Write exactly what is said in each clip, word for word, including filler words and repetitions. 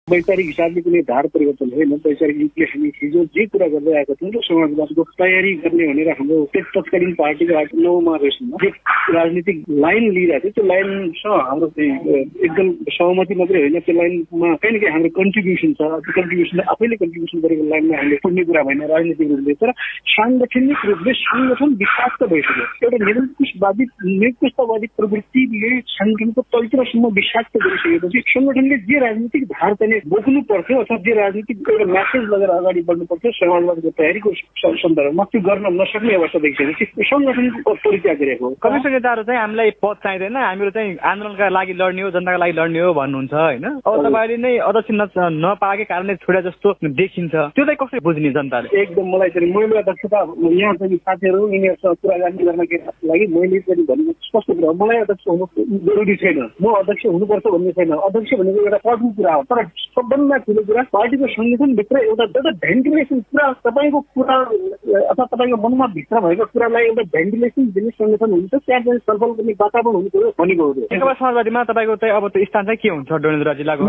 वैचारिक हिसाबले कुनै धार परिवर्तन होइन। वैचारिक रूपले हामी हिजो जे कुरा गर्दै आएका थियौँ र समाजवादको तयारी गर्ने भनेर हाम्रो तत्कालीन पार्टीको नौमा जे राजनीतिक लाइन लिइरहेको थियो त्यो लाइनसँग हाम्रो एकदम सहमति मात्रै होइन, त्यो लाइनमा कहीँ न कहीँ हाम्रो कन्ट्रिब्युसन छ। त्यो कन्ट्रिब्युसनले आफैले कन्ट्रिब्युसन गरेको लाइनमा हामीले पुग्ने कुरा भएन राजनीतिक रूपले। तर साङ्गठनिक रूपले सङ्गठन विषाक्त भइसक्यो। एउटा निरङ्कुशवादी निरङ्कुशतावादी प्रवृत्तिले सङ्गठनको तल्तिरसम्म विषाक्त गरिसकेपछि सङ्गठनले जे राजनीतिक धार चाहिँ बोक्नु पर्थ्यो अथवा जे राजनीतिक एउटा म्यासेज लगेर अगाडि बढ्नु पर्थ्यो समाजवादको तयारीको सन्दर्भमा त्यो गर्न नसक्ने अवस्था देखिसकेपछि सङ्गठनको परित्याग गरेको हो। कम्युनिस्ट नेताहरू चाहिँ हामीलाई पद चाहिँदैन, हामीहरू चाहिँ आन्दोलनका लागि लड्ने हो, जनताका लागि लड्ने हो भन्नुहुन्छ होइन। अब तपाईँले नै अध्यक्ष नपाएकै कारणले छोडे जस्तो देखिन्छ, त्यो चाहिँ कसरी बुझ्ने जनताले? एकदम मलाई चाहिँ मैले अध्यक्षता यहाँ चाहिँ साथीहरू यिनीहरूसँग कुराकानी गर्नको लागि मैले चाहिँ भनेको स्पष्ट कुरा, मलाई अध्यक्ष हुनु जरुरी छैन, म अध्यक्ष हुनुपर्छ भन्ने छैन। अध्यक्ष भनेको एउटा पदको कुरा हो, तर सबभन्दा ठुलो कुरा पार्टीको सङ्गठनभित्र एउटा एउटा भेन्टिलेसन कुरा, तपाईँको कुरा अथवा तपाईँको मनमा भित्र भएको कुरालाई एउटा भेन्टिलेसन दिने सङ्गठन हुन्छ, त्यहाँ चाहिँ छलफल गर्ने वातावरण हुनु पर्यो भनेको हो। नेकपा समाजवादीमा तपाईँको चाहिँ अब त्यो स्थान चाहिँ के हुन्छ डडेलधुरा जिल्लाको?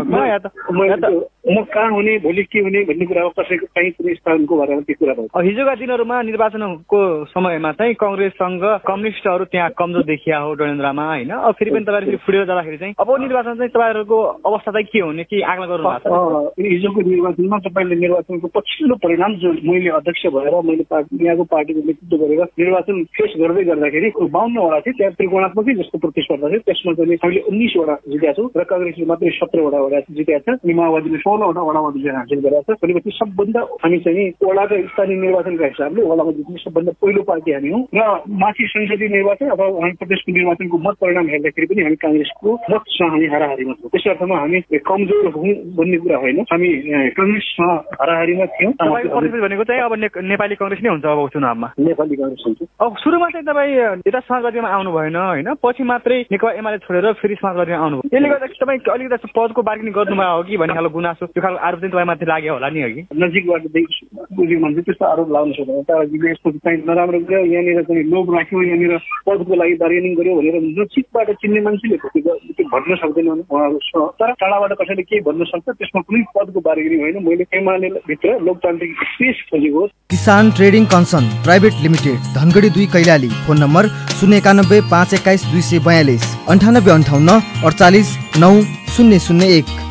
म कहाँ हुने भोलि के हुने भन्ने कुरा हो, कसैको काहीँ कुनै स्थानको बारेमा त्यो कुरा भयो। हिजोका दिनहरूमा निर्वाचनको समयमा चाहिँ कङ्ग्रेससँग कम्युनिस्टहरू त्यहाँ कमजोर देखिया हो डडेलधुरामा होइन। अब फेरि पनि तपाईँहरू फुटेर जाँदाखेरि चाहिँ अब निर्वाचन चाहिँ तपाईँहरूको अवस्था चाहिँ के हुने के आग्रह गर्नु भएको छ? हिजोको निर्वाचनमा तपाईँले निर्वाचनको पछिल्लो परिणाम जो मैले अध्यक्ष भएर मैले यहाँको पार्टीको नेतृत्व गरेर निर्वाचन फेस गर्दै गर्दाखेरि बाउन्नवटा थियो, त्यहाँ त्रिकोणात्मकै जस्तो प्रतिस्पर्धा थियो। त्यसमा चाहिँ हामीले उन्नाइसवटा जितेका छौँ र काङ्ग्रेसले मात्रै सत्रवटा वडा जितेका छ अनि माओवादीले सोह्रवटा वडामा विजय हासिल गरेका छ। भनेपछि सबभन्दा हामी चाहिँ वडाका स्थानीय निर्वाचनका हिसाबले वडामा जित्ने सबभन्दा पहिलो पार्टी हामी हौँ र माथि संसदीय निर्वाचन अथवा आन्ध्र प्रदेशको निर्वाचनको मत परिणाम हेर्दाखेरि पनि हामी काङ्ग्रेसको मतसँग हामी हाराहारीमा छौँ। त्यस अर्थमा हामी कमजोर हौँ भन्ने कुरा होइन, हामी काङ्ग्रेससँग हाराहारीमा थियौँ। भनेको चाहिँ अब नेपाली कङ्ग्रेस नै हुन्छ अब चुनावमा? नेपाली कङ्ग्रेस हुन्छ। अब सुरुमा चाहिँ तपाईँ यता समाजवादीमा आउनु भएन होइन, पछि मात्रै नेकपा एमाले छोडेर फेरि समाजवादीमा आउनुभयो। त्यसले गर्दा तपाईँ अलिकति पदको बार्गेनिङ गर्नुभयो हो कि भन्ने खालको गुनासो त्यो खालको आरोप चाहिँ तपाईँ माथि लाग्यो होला नि अघि? नजिकबाट बुझ्यो भने चाहिँ त्यस्तो आरोप लगाउनु सक्दैन। तर यस्तो चाहिँ नराम्रो कुरा यहाँनिर चाहिँ लोभ राख्यो, यहाँनिर पदको लागि बार्गेनिङ गर्यो भनेर नजिकबाट चिन्ने मान्छेले त्यो भन्न सक्दैन उहाँहरू। तर टाढाबाट कसैले केही भन्न सक्छ, त्यसमा कुनै पदको बार्गेनिङ होइन। मैले एमाले भित्र लोकतान्त्रिक स्पेस खोजेको। किसान trading concern private limited Dhangadhi दुई कैलाली। फोन नम्बर शून्य एकानब्बे पाँच एक्काइस दुई सय बयालिस अन्ठानब्बे अन्ठाउन्न अडचालिस नौ शून्य शून्य एक।